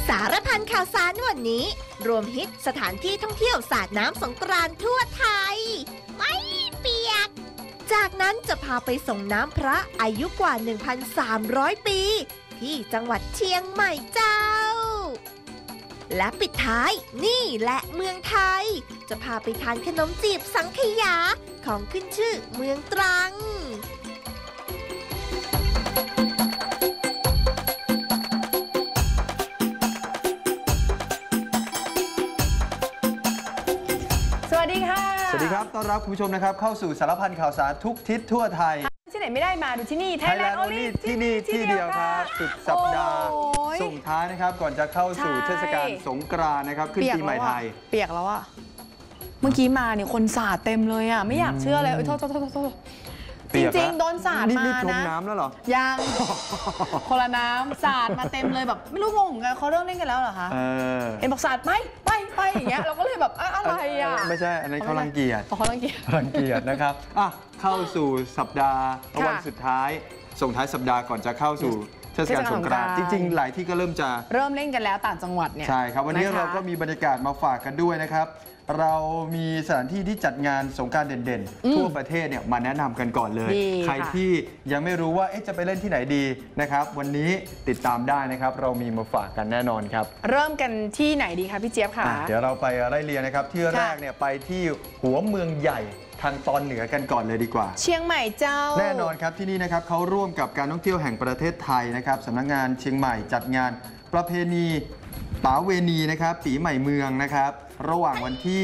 สารพันข่าวสารวันนี้รวมฮิตสถานที่ท่องเที่ยวสาดน้ำสงกรานต์ทั่วไทยไม่เปียกจากนั้นจะพาไปส่งน้ำพระอายุกว่า 1,300 ปีที่จังหวัดเชียงใหม่เจ้าและปิดท้ายนี่แหละเมืองไทยจะพาไปทานขนมจีบสังขยาของขึ้นชื่อเมืองตรังสวัสดีค่ะสวัสดีครับต้อนรับคุณผู้ชมนะครับเข้าสู่สารพันข่าวสารทุกทิศทั่วไทยที่ไหนไม่ได้มาดูที่นี่ Thailand Only ที่นี่ที่เดียวครับสุดสัปดาห์ส่งท้ายนะครับก่อนจะเข้าสู่เทศกาลสงกรานต์นะครับขึ้นปีใหม่ไทยเปียกแล้วอะเมื่อกี้มาเนี่ยคนสาดเต็มเลยอะไม่อยากเชื่อเลยโทษจริงๆโดนสาดมานะนี่ชมน้ำแล้วเหรอยังคนละน้ำสาดมาเต็มเลยแบบไม่รู้งงกันเขาเริ่มเล่นกันแล้วเหรอคะเห็นบอกสาดไปอย่างเงี้ยเราก็เลยแบบอะไรอ่ะไม่ใช่อันนั้นเขารังเกียจเขารังเกียจนะครับเข้าสู่สัปดาห์วันสุดท้ายส่งท้ายสัปดาห์ก่อนจะเข้าสู่เทศกาลสงกรานต์จริงๆหลายที่ก็เริ่มเล่นกันแล้วต่างจังหวัดเนี่ยใช่ครับวันนี้เราก็มีบรรยากาศมาฝากกันด้วยนะครับเรามีสถานที่ที่จัดงานสงกรานต์เด่นๆทั่วประเทศเนี่ยมาแนะนำกันก่อนเลยใครที่ยังไม่รู้ว่าจะไปเล่นที่ไหนดีนะครับวันนี้ติดตามได้นะครับเรามีมาฝากกันแน่นอนครับเริ่มกันที่ไหนดีคะพี่เจี๊ยบคะเดี๋ยวเราไปไล่เรียงนะครับที่แรกเนี่ยไปที่หัวเมืองใหญ่ทางตอนเหนือกันก่อนเลยดีกว่าเชียงใหม่เจ้าแน่นอนครับที่นี่นะครับเขาร่วมกับการท่องเที่ยวแห่งประเทศไทยนะครับสำนักงานเชียงใหม่จัดงานประเพณีป๋าเวณีนะครับปีใหม่เมืองนะครับระหว่างวันที่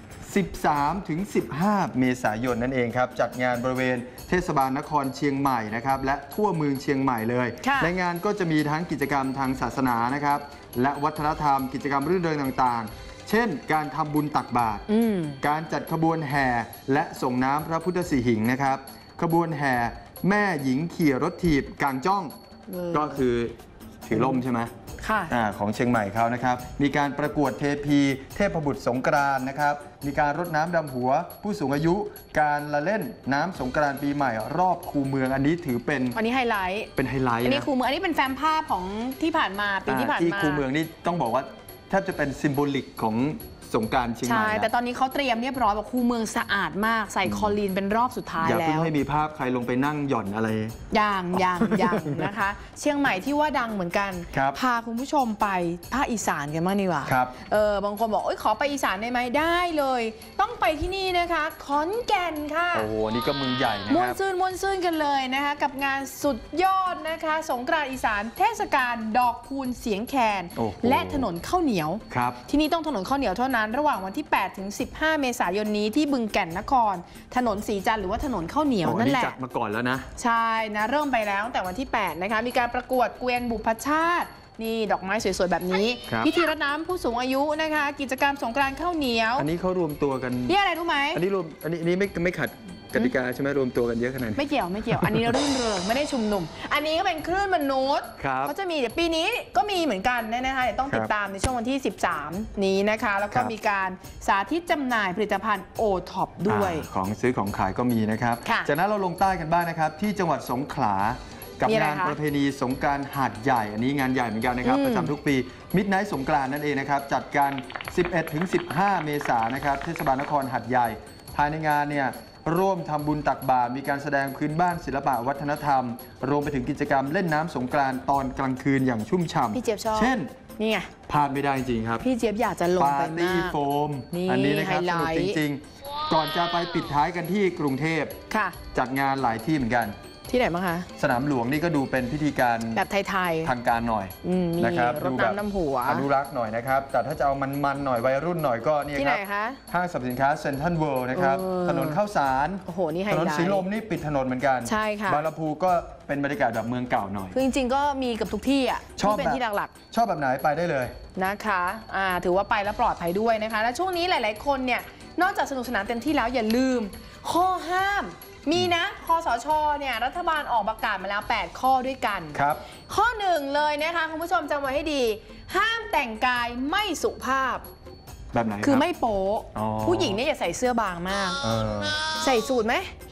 13 ถึง 15 เมษายนนั่นเองครับจัดงานบริเวณเทศบาลนครเชียงใหม่นะครับและทั่วเมืองเชียงใหม่เลยในงานก็จะมีทั้งกิจกรรมทางศาสนานะครับและวัฒนธรรมกิจกรรมรื่นเริงต่างๆเช่นการทำบุญตักบาตรการจัดขบวนแห่และส่งน้ำพระพุทธสีหิงนะครับขบวนแห่แม่หญิงขี่รถถีบกลางจ้องก็คือถือล่มใช่ไหมของเชียงใหม่เขานะครับมีการประกวดเทพีเทพบุตรสงกรานต์นะครับมีการรดน้ำดำหัวผู้สูงอายุการละเล่นน้ำสงกรานต์ปีใหม่รอบคูเมืองอันนี้ถือเป็นอันนี้ไฮไลท์เป็นไฮไลท์อันนี้คูเมืองอันนี้เป็นแฟ้มภาพของที่ผ่านมาปีที่ผ่านมาที่คูเมืองนี่ต้องบอกว่าแทบจะเป็นซิมโบลิกของสงกรานต์เชียงใหม่ใช่แต่ตอนนี้เขาเตรียมเรียบร้อยแบบคูเมืองสะอาดมากใส่คลอรีนเป็นรอบสุดท้ายแล้วอย่าเพิ่งให้มีภาพใครลงไปนั่งหย่อนอะไรอย่างนะคะเชียงใหม่ที่ว่าดังเหมือนกันพาคุณผู้ชมไปภาคอีสานกันบ้างดีกว่าบางคนบอกขอไปอีสานได้ไหมได้เลยต้องไปที่นี่นะคะขอนแก่นค่ะโอ้โหนี่ก็เมืองใหญ่นะครับม่วนซื่นกันเลยนะคะกับงานสุดยอดนะคะสงกรานต์อีสานเทศกาลดอกคูณเสียงแคนและถนนข้าวเหนียวที่นี่ต้องถนนข้าวเหนียวเท่านั้นระหว่างวันที่8 ถึง 15 เมษายนนี้ที่บึงแก่นนครถนนสีจันทร์หรือว่าถนนข้าวเหนียวนั่นแหละจัดมาก่อนแล้วนะใช่นะเริ่มไปแล้วตั้งแต่วันที่8นะคะมีการประกวดเกวียนบุพชาตินี่ดอกไม้สวยๆแบบนี้พิธีรดน้ำผู้สูงอายุนะคะกิจกรรมสงกรานต์ข้าวเหนียวอันนี้เขารวมตัวกันนี่อะไรรู้ไหมอันนี้ไม่ขัดกติกาใช่ไหมรวมตัวกันเยอะขนาดนี้ไม่เกี่ยวอันนี้รื่นเริงไม่ได้ชุมนุมอันนี้ก็เป็นคลื่นมนุษย์เขาจะมีเดี๋ยวปีนี้ก็มีเหมือนกันนะคะเดี๋ยวต้องติดตามในช่วงวันที่13นี้นะคะแล้วก็มีการสาธิตจำหน่ายผลิตภัณฑ์โอท็อปด้วยของซื้อของขายก็มีนะครับจากนั้นเราลงใต้กันบ้างนะครับที่จังหวัดสงขลากับงานประเพณีสงกรานต์หาดใหญ่อันนี้งานใหญ่เหมือนกันนะครับประจำทุกปีมิดไนท์สงกรานต์นั่นเองนะครับจัดกัน 11 ถึง 15 เมษายนนะครับเทศบาลนครหาดใหญ่ภายในงานเนี่ยร่วมทำบุญตักบาตรมีการแสดงพื้นบ้านศิลปะวัฒนธรรมรวมไปถึงกิจกรรมเล่นน้ำสงกรานต์ตอนกลางคืนอย่างชุ่มฉ่ำเช่นนี่ไงพลาดไม่ได้จริงครับพี่เจี๊ยบอยากจะลงไปมากปาร์ตี้โฟมอันนี้นะครับสนุกจริงๆก่อนจะไปปิดท้ายกันที่กรุงเทพจัดงานหลายที่เหมือนกันที่ไหนบ้างคะสนามหลวงนี่ก็ดูเป็นพิธีการแบบไทยๆทางการหน่อยนะครับรดน้ำดำหัวอนุรักษ์หน่อยนะครับแต่ถ้าจะเอามันๆหน่อยวัยรุ่นหน่อยก็นี่ครับห้างสรรพสินค้าเซ็นทรัลเวิลด์นะครับถนนข้าวสารถนนสีลมนี่ปิดถนนเหมือนกันใช่ค่ะบางลำพูก็เป็นบรรยากาศแบบเมืองเก่าหน่อยคือจริงๆก็มีกับทุกที่อ่ะที่เป็นที่หลักๆชอบแบบไหนไปได้เลยนะคะถือว่าไปแล้วปลอดภัยด้วยนะคะและช่วงนี้หลายๆคนเนี่ยนอกจากสนุกสนานเต็มที่แล้วอย่าลืมข้อห้ามมีนะคสช.เนี่ยรัฐบาลออกประกาศมาแล้ว8ข้อด้วยกันข้อ1เลยนะคะคุณผู้ชมจำไว้ให้ดีห้ามแต่งกายไม่สุภาพแบบไหนคือไม่โป๊ผู้หญิงเนี่ยอย่าใส่เสื้อบางมากใส่สูทไหม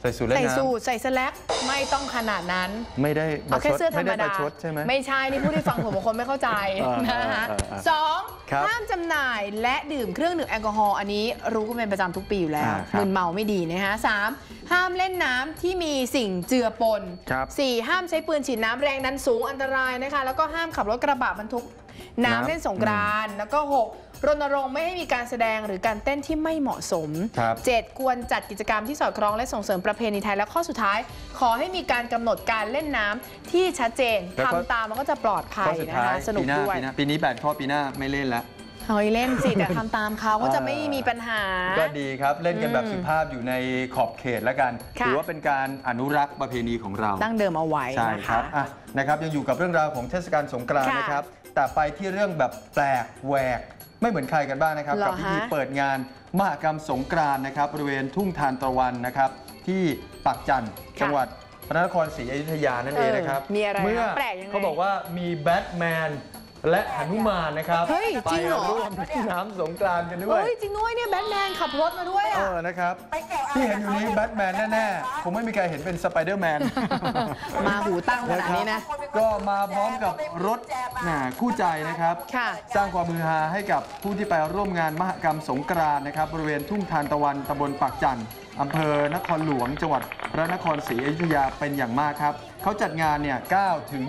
ใส่สูทเล่นน้ำใส่สูทใส่สแล็กไม่ต้องขนาดนั้นไม่ได้เอาแค่เสื้อธรรมดาชดใช่ไหมไม่ใช่นี่พูดให้ฟังผมบางคนไม่เข้าใจนะคะสองครับห้ามจำหน่ายและดื่มเครื่องดื่มแอลกอฮอล์อันนี้รู้กันเป็นประจำทุกปีอยู่แล้วครับมึนเมาไม่ดีนะคะสามห้ามเล่นน้ำที่มีสิ่งเจือปนครับสี่ห้ามใช้ปืนฉีดน้ำแรงดันสูงอันตรายนะคะแล้วก็ห้ามขับรถกระบะบรรทุกน้ำเล่นสงกรานต์แล้วก็หกรณรงค์ไม่ให้มีการแสดงหรือการเต้นที่ไม่เหมาะสมครับ 7 ควรจัดกิจกรรมที่สอดคล้องและส่งเสริมประเพณีไทยและข้อสุดท้าย ขอให้มีการกำหนดการเล่นน้ำที่ชัดเจนแล้วก็ทำตามมันก็จะปลอดภัข้อย สุดนะท้ายคะสนุกด้วยปีนี้8 ข้อปีหน้าไม่เล่นแล้วเฮ้ยเล่นสิแต่ทำตามเขาก็จะไม่มีปัญหาก็ดีครับเล่นกันแบบสุภาพอยู่ในขอบเขตแล้วกันค่ะถือว่าเป็นการอนุรักษ์ประเพณีของเราดั้งเดิมเอาไว้ใช่นะครัคะบอ่ะนะครับยังอยู่กับเรื่องราวของเทศกาลสงกรานต์ค่ะนะครับแต่ไปที่เรื่องแบบแปลกแหวกไม่เหมือนใครกันบ้างนะครับเหรอกับพิธีฮะเปิดงานมหกรรมสงกรานต์นะครับบริเวณทุ่งทานตะวันนะครับที่ปากจันทร์จังหวัดพระนครศรีอยุธยานั่นเองนะครับมีอะไรเมื่อแปลกยังไงเขาบอกว่ามีแบทแมนและหนุมานนะครับเฮ้ยไปจริงเหรอร่วมเล่นน้ำสงกรานต์กันด้วยเฮ้ยจริงด้วยเนี่ยแบทแมนขับรถมาด้วยนะครับที่เห็นอยู่นี้แบทแมนแน่ๆคงไม่มีใครเห็นเป็นสไปเดอร์แมนมาหูตั้งขนาดนี้นะก็มาพร้อมกับรถคู่ใจนะครับค่ะสร้างความมือฮาให้กับผู้ที่ไปร่วมงานมหกรรมสงกรานต์นะครับบริเวณทุ่งทานตะวันตำบลปากจันทร์อำเภอนครหลวงจังหวัดพระนครศรีอยุธยาเป็นอย่างมากครับเขาจัดงานเนี่ย9 ถึง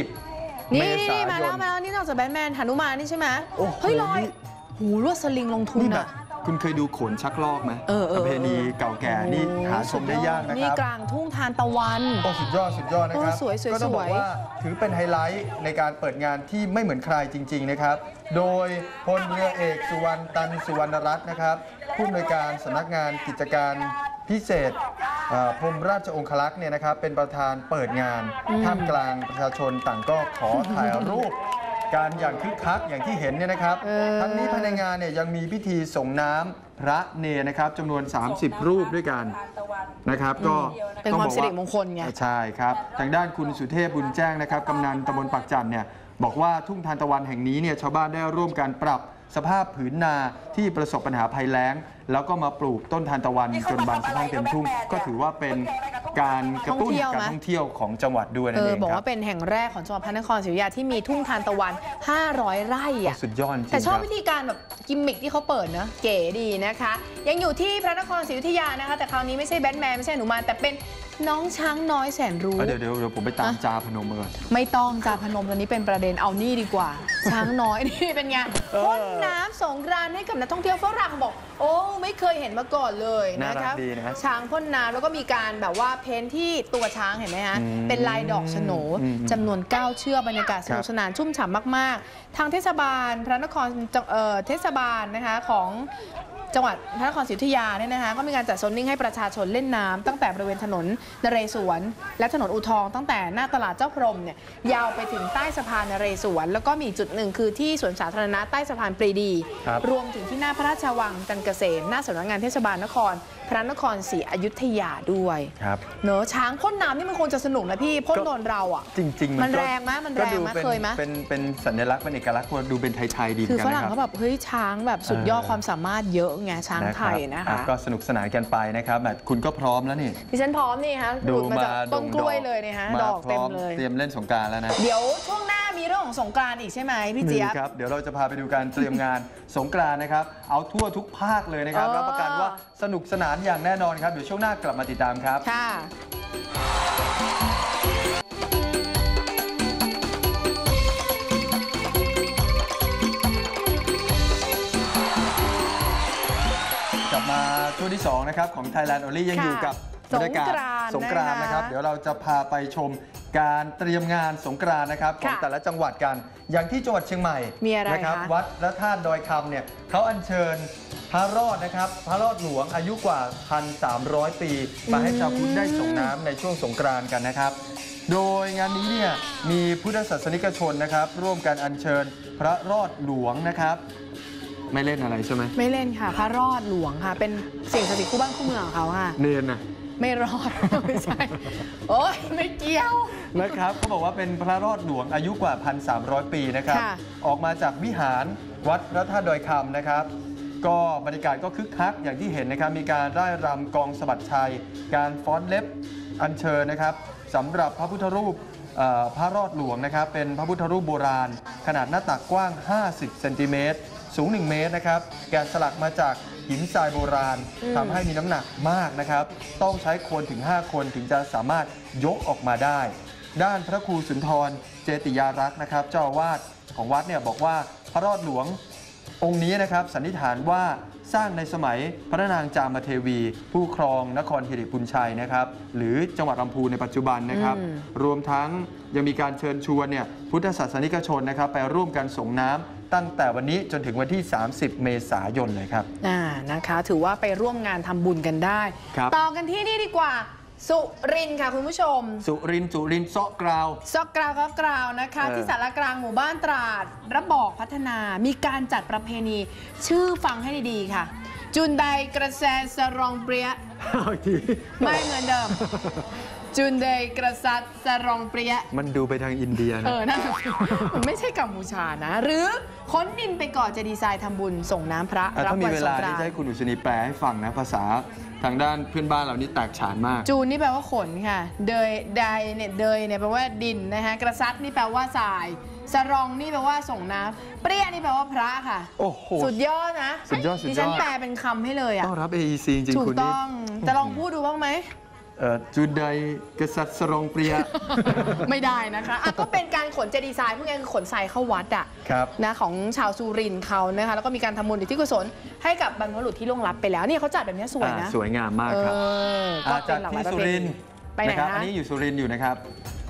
20 นี่เมษายมาแล้วนมาแล้วนี่นอกจากแบทแมนหนุมานนี่ใช่ไหมโอ้โหเฮ้ยลอยหูลวดสลิงลงทุนนี่แบบอะคุณเคยดูโขนชักลอกไหมเออประเพณีเก่าแก่นี่หาชมได้ยากนะนี่ครับกลางทุ่งทานตะวันโอ้สุดยอดนะครับโอ้สวยๆก็ต้องบอกว่าถือเป็นไฮไลท์ในการเปิดงานที่ไม่เหมือนใครจริง ๆนะครับ โดยพลเรือเอกสุวรรณตันสุวรรณรัตน์นะครับผู้อำนวยการสำนักงานกิจการพิเศษพรมราชองครักษ์เนี่ยนะครับเป็นประธานเปิดงานท่ามกลางประชาชนต่างก็ขอถ่ายรูปการอย่างคึกคักอย่างที่เห็นเนี่ยนะครับ ทั้งนี้ภายในงานเนี่ยยังมีพิธีส่งน้ำพระเนรนะครับจำนวน 30 รูปด้วยกันนะครับก็เป็นความสิริมงคลไงใช่ครับทางด้านคุณสุเทพบุญแจ้งนะครับกำนันตำบลปากจันเนี่ยบอกว่าทุ่งทานตะวันแห่งนี้เนี่ยชาวบ้านได้ร่วมกันปรับสภาพผืนนาที่ประสบปัญหาภัยแล้ง แล้วก็มาปลูกต้นทานตะวันจนบานสะพรั่งเต็มทุ่งก็ถือว่าเป็นการกระตุ้นการท่องเที่ยวของจังหวัดด้วยนั่นเองบอกครัว่าบเป็นแห่งแรกของจังหวัดพระนครศรีอยุธยาที่มีทุ่งทานตะวัน 500 ไร่อะสุดยอดจริงแต่ชอบครับวิธีการแบบกิมมิคที่เขาเปิดเนอะเก๋ดีนะคะ ยังอยู่ที่พระนครศรีอยุธยานะคะ แต่คราวนี้ไม่ใช่แบทแมนไม่ใช่หนุมานแต่เป็นน้องช้างน้อยแสนรู้เดี๋ยวผมไปตามจาพนมมาก่อนไม่ต้องจาพนมตอนนี้เป็นประเด็นเอานี่ดีกว่า ช้างน้อย นี่เป็นไงพ่นน้ำสงกรานต์ให้กับนักท่องเที่ยวฝรั่งบอก โอ้ไม่เคยเห็นมาก่อนเลยนะน่ารัคะกดีนะช้างพ่นน้ำแล้วก็มีการแบบว่าเพ้นที่ตัวช้างเห็นไหมฮะ เป็นลายดอกโฉนจำนวน 9 เชือกบรรยากาศสนุกสนานชุ่มฉ่ำมาก ๆ ทางเทศบาลพระนครเทศบาลนะคะของจังหวัดพระนครศรีอยุธยาเนี่ยนะคะก็มีการจัดโซนนิ่งให้ประชาชนเล่นน้ำตั้งแต่บริเวณถนนนเรศวรและถนนอู่ทองตั้งแต่หน้าตลาดเจ้าพรมเนี่ยยาวไปถึงใต้สะพานนเรศวรแล้วก็มีจุดหนึ่งคือที่สวนสาธารณะใต้สะพานปรีดีครับรวมถึงที่หน้าพระราชวังจันทร์เกษมหน้าสำนักงานเทศบาลนครพระนครศรีอยุธยาด้วยครับเนอะช้างพ่นน้ำนี่มันคงจะสนุกนะพี่พ่นโดนเราอ่ะจริงๆมันแรงไหมมันแรงไหมก็ดูเคยไหมเป็นสัญลักษณ์เป็นเอกลักษณ์ดูเป็นไทยๆดีเหมืคืออนกันฝรั่งนะครับเขาแบบเฮ้ยช้างแบบสุดยอดความสามารถเยอะไงช้างไทยนะอ่คะก็สนุกสนานกันไปนะครับแบบคุณก็พร้อมแล้วนี่ดิฉันพร้อมนี่ฮะหลุดมาจากต้นกล้วยเลยเนี่ยฮะมาดอกพร้เต็อมเลยเตรียมเล่นสงกรานต์แล้วนะเดี๋ยวช่วงหน้ามีเรื่องของสงกรานต์อีกใช่ไหมพี่เจี๊ยบครับเดี๋ยวเราจะพาไปดูการเตรียมงานสงกรานต์นะครับเอาทั่วทุกภาคเลยนะครับเออรับประกันว่าสนุกสนานอย่างแน่นอนครับเดี๋ยวช่วงหน้ากลับมาติดตามครับค่ะกลับมาช่วงที่2นะครับของ Thailand Only ยังอยู่กับบรรยากาศสงกรานต์นะครับเดี๋ยวเราจะพาไปชมการเตรียมงานสงกรานต์นะครับของแต่ละจังหวัดกัน อย่างที่จังหวัดเชียงใหม่มีอะไรนะครับคะวัดพระธาตุดอยคำเนี่ยเขาอัญเชิญพระรอดนะครับพระรอดหลวงอายุกว่า 1,300 ปีมาให้ชาวพุทธได้ส่งน้ำในช่วงสงกรานต์กันนะครับ โดยงานนี้เนี่ยมีพุทธศาสนิกชนนะครับร่วมกันอัญเชิญพระรอดหลวงนะครับไม่เล่นอะไรใช่ไหมไม่เล่นค่ะพระรอดหลวงค่ะ เป็นสิ่งศักดิ์สิทธิ์คู่บ้านคู่เมืองของเขาค่ะเนียนนะไม่รอด ไม่ใช่ โอ๊ยไม่เกี่ยวนะครับเขาบอกว่าเป็นพระรอดหลวงอายุกว่า 1,300 ปีนะครับค่ะออกมาจากวิหารวัดพระธาตุดอยคำนะครับก็บรรยากาศก็คึกคักอย่างที่เห็นนะครับมีการร่ายรำกองสะบัดชัยการฟ้อนเล็บอัญเชิญนะครับสำหรับพระพุทธรูปพระรอดหลวงนะครับเป็นพระพุทธรูปโบราณขนาดหน้าตักกว้าง50 เซนติเมตรสูง 1 เมตรนะครับแกะสลักมาจากหินทรายโบราณทำให้มีน้ำหนักมากนะครับต้องใช้คนถึง5 คนถึงจะสามารถยกออกมาได้ด้านพระครูสุนทรเจติยารักษ์นะครับเจ้าอาวาสของวัดเนี่ยบอกว่าพระรอดหลวงองค์นี้นะครับสันนิษฐานว่าสร้างในสมัยพระนางจามเทวี ผู้ครองนครหิริปุญชัยนะครับหรือจังหวัดลำพูนในปัจจุบันนะครับรวมทั้งยังมีการเชิญชวนเนี่ยพุทธศาสนิกชนนะครับไปร่วมกันส่งน้ำตั้งแต่วันนี้จนถึงวันที่ 30 เมษายนเลยครับนะคะถือว่าไปร่วมงานทำบุญกันได้ต่อกันที่นี่ดีกว่าสุรินทร์ค่ะคุณผู้ชมสุรินทร์เซาะกราวนะคะที่สารกลางหมู่บ้านตราดระบอกพัฒนามีการจัดประเพณีชื่อฟังให้ดีๆค่ะจุนไดกระแสสรองเปรียไม่เหมือนเดิมจุนไดกระสัดสรองเปรียมันดูไปทางอินเดียนะนั่นมันไม่ใช่กัมพูชานะหรือค้นดินไปก่อนจะดีไซน์ทำบุญส่งน้ำพระรับวันสงกรานต์ถ้ามีเวลาที่จะให้คุณอุศนีแปลให้ฟังนะภาษาทางด้านเพื่อนบ้านเรานี่แตกฉานมากจูนนี่แปลว่าขนค่ะเดยเนี่ยแปลว่าดินนะคะกระซัดนี่แปลว่าทรายสรองนี่แปลว่าส่งน้ำเปรี้ยนี่แปลว่าพระค่ะโอ้โหสุดยอดนะดิฉันแปลเป็นคำให้เลยอ่ะต้องรับ AEC จริงๆถูกต้องจะลองพูดดูบ้างไหมจุดใดกษัตริย์สรองเปรียไม่ได้นะคะก็เป็นการขนเจดีย์ทรายพวกนี้คือขนทรายเข้าวัดอ่ะนะของชาวสุรินทร์เขานะคะแล้วก็มีการทำบุญอุทิศกุศลให้กับบรรพบุรุษที่ล่วงลับไปแล้วนี่เขาจัดแบบนี้สวยนะสวยงามมากครับจากที่สุรินทร์ไปไหนคะอันนี้อยู่สุรินทร์อยู่นะครับ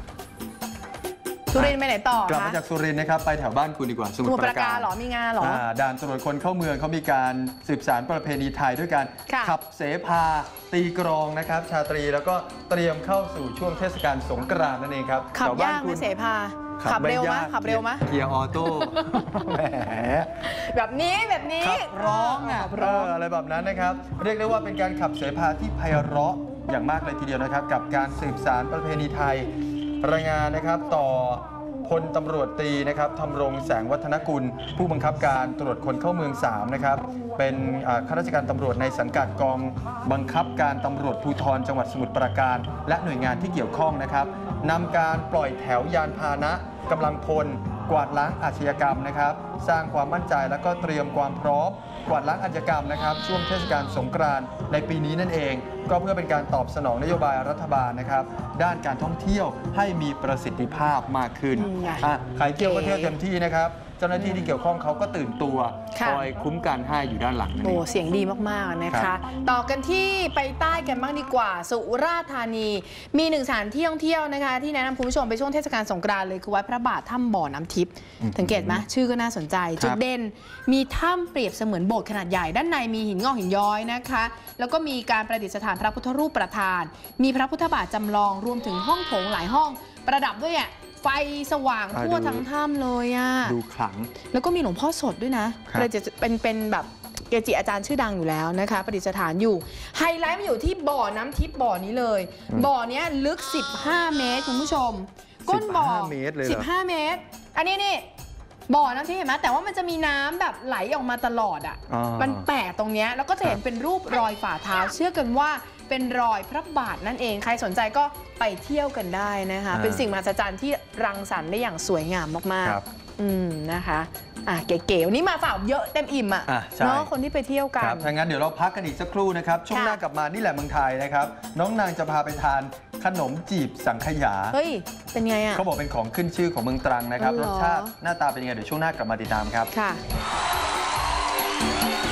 สุรินทร์ไปไหนต่อกลับมาจากสุรินทร์นะครับไปแถวบ้านคุณดีกว่าสมุทรปราการหรอมีงานหรอด่านตรวจคนเข้าเมืองเขามีการสืบสานประเพณีไทยด้วยการขับเสภาตีกรองนะครับชาตรีแล้วก็เตรียมเข้าสู่ช่วงเทศกาลสงกรานต์นั่นเองครับขับยากไหมเสภาขับเร็วไหมเกียร์ออโต้แหมแบบนี้ขับร้องอะไรแบบนั้นนะครับเรียกได้ว่าเป็นการขับเสภาที่ไพเราะอย่างมากเลยทีเดียวนะครับกับการสืบสานประเพณีไทยรายงานนะครับต่อพลตำรวจตรีนะครับธำรงแสงวัฒนกุลผู้บังคับการตรวจคนเข้าเมือง3นะครับเป็นข้าราชการตำรวจในสังกัดกองบังคับการตำรวจภูธรจังหวัดสมุทรปราการและหน่วยงานที่เกี่ยวข้องนะครับนำการปล่อยแถวยานพาหนะกำลังพลกวาดล้างอาชญากรรมนะครับสร้างความมั่นใจและก็เตรียมความพร้อมกวาดล้างอาชญากรรมนะครับช่วงเทศกาลสงกรานต์ในปีนี้นั่นเองก็เพื่อเป็นการตอบสนองนโยบายรัฐบาลนะครับด้านการท่องเที่ยวให้มีประสิทธิภาพมากขึ้นใครเที่ยวก็เที่ยวเต็มที่นะครับเจ้าหน้าที่ที่เกี่ยวข้องเขาก็ตื่นตัวคอยคุ้มกันให้อยู่ด้านหลังโอ้เสียงดีมากๆนะคะต่อกันที่ไปใต้กันบ้างดีกว่าสุราษฎร์ธานีมีหนึ่งสถานที่ท่องเที่ยวนะคะที่แนะนำคุณผู้ชมไปช่วงเทศกาลสงกรานต์เลยคือวัดพระบาทถ้ำบ่อน้ำทิพย์สังเกตไหมชื่อก็น่าสนใจจุดเด่นมีถ้ำเปรียบเสมือนโบสถ์ขนาดใหญ่ด้านในมีหินงอกหินย้อยนะคะแล้วก็มีการประดิษฐานพระพุทธรูปประธานมีพระพุทธบาทจำลองรวมถึงห้องโถงหลายห้องประดับด้วยไฟสว่างทั่วทั้งถ้ำเลยดูขลังแล้วก็มีหลวงพ่อสดด้วยนะเป็นแบบเกจิอาจารย์ชื่อดังอยู่แล้วนะคะประดิษฐานอยู่ไฮไลท์มันอยู่ที่บ่อน้ำทิพย์บ่อนี้เลยบ่อนี้ลึก15 เมตรคุณผู้ชมก้นบ่อ15 เมตรอันนี้นี่บ่อน้ำทิพย์เห็นไหมแต่ว่ามันจะมีน้ำแบบไหลออกมาตลอดมันแปลกตรงนี้แล้วก็จะเห็นเป็นรูปรอยฝ่าเท้าเชื่อกันว่าเป็นรอยพระบาทนั่นเองใครสนใจก็ไปเที่ยวกันได้นะคะเป็นสิ่งมหัศจรรย์ที่รังสรรค์ได้อย่างสวยงามมากๆนะคะเก๋ๆวันนี้มาฝากเยอะเต็มอิ่มเนาะคนที่ไปเที่ยวกันถ้างั้นเดี๋ยวเราพักกันอีกสักครู่นะครับช่วงหน้ากลับมานี่แหละเมืองไทยนะครับน้องนางจะพาไปทานขนมจีบสังขยาเฮ้ยเป็นไงเขาบอกเป็นของขึ้นชื่อของเมืองตรังนะครับรสชาติหน้าตาเป็นยังไงเดี๋ยวช่วงหน้ากลับมาติดตามครับค่ะ